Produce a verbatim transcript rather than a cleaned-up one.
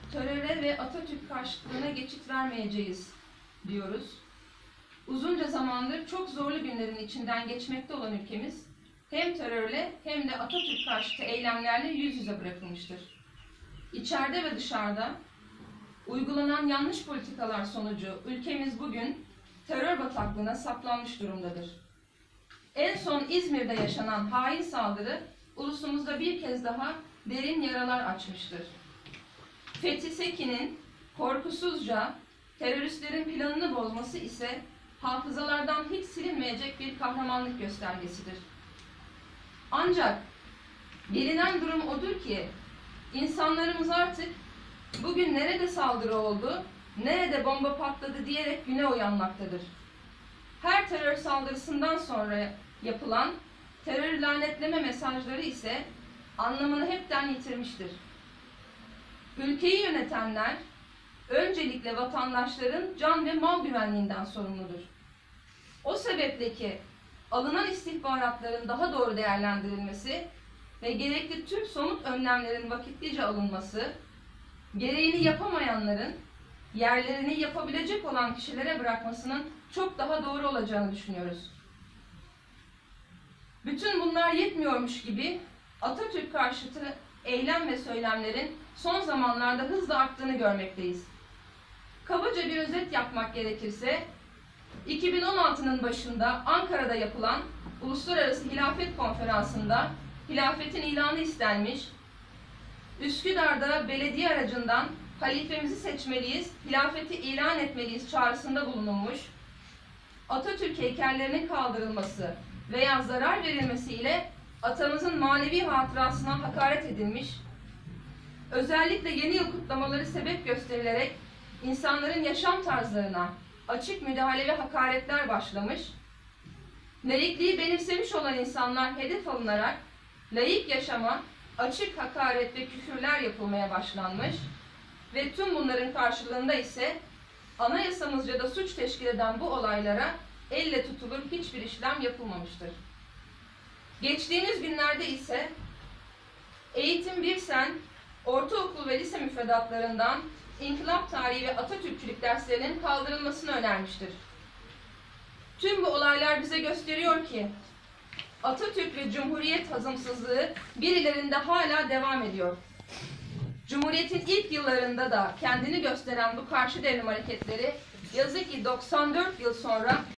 teröre ve Atatürk karşıtlığına geçit vermeyeceğiz diyoruz. Uzunca zamandır çok zorlu günlerin içinden geçmekte olan ülkemiz hem terörle hem de Atatürk karşıtı eylemlerle yüz yüze bırakılmıştır. İçeride ve dışarıda uygulanan yanlış politikalar sonucu ülkemiz bugün terör bataklığına saplanmış durumdadır. En son İzmir'de yaşanan hain saldırı ulusumuzda bir kez daha derin yaralar açmıştır. Fethi Sekin'in korkusuzca teröristlerin planını bozması ise hafızalardan hiç silinmeyecek bir kahramanlık göstergesidir. Ancak gelinen durum odur ki insanlarımız artık bugün nerede saldırı oldu, nerede bomba patladı diyerek güne uyanmaktadır. Her terör saldırısından sonra yapılan terör lanetleme mesajları ise anlamını hepten yitirmiştir. Ülkeyi yönetenler öncelikle vatandaşların can ve mal güvenliğinden sorumludur. O sebeple ki alınan istihbaratların daha doğru değerlendirilmesi ve gerekli tüm somut önlemlerin vakitlice alınması, gereğini yapamayanların yerlerini yapabilecek olan kişilere bırakmasının çok daha doğru olacağını düşünüyoruz. Bütün bunlar yetmiyormuş gibi Atatürk karşıtı eylem ve söylemlerin son zamanlarda hızla arttığını görmekteyiz. Kabaca bir özet yapmak gerekirse, iki bin on altının başında Ankara'da yapılan Uluslararası Hilafet Konferansı'nda hilafetin ilanı istenmiş, Üsküdar'da belediye aracından halifemizi seçmeliyiz, hilafeti ilan etmeliyiz çağrısında bulunulmuş, Atatürk heykellerinin kaldırılması veya zarar verilmesiyle atamızın manevi hatırasına hakaret edilmiş, özellikle yeni yıl kutlamaları sebep gösterilerek insanların yaşam tarzlarına açık müdahale ve hakaretler başlamış, laikliği benimsemiş olan insanlar hedef alınarak laik yaşama açık hakaret ve küfürler yapılmaya başlanmış ve tüm bunların karşılığında ise anayasamızca da suç teşkil eden bu olaylara elle tutulur hiçbir işlem yapılmamıştır. Geçtiğimiz günlerde ise Eğitim Bir Sen, ortaokul ve lise müfredatlarından İnkılap Tarihi ve Atatürkçülük derslerinin kaldırılmasını önermiştir. Tüm bu olaylar bize gösteriyor ki Atatürk ve Cumhuriyet hazımsızlığı birilerinde hala devam ediyor. Cumhuriyet'in ilk yıllarında da kendini gösteren bu karşı devrim hareketleri yazık ki doksan dört yıl sonra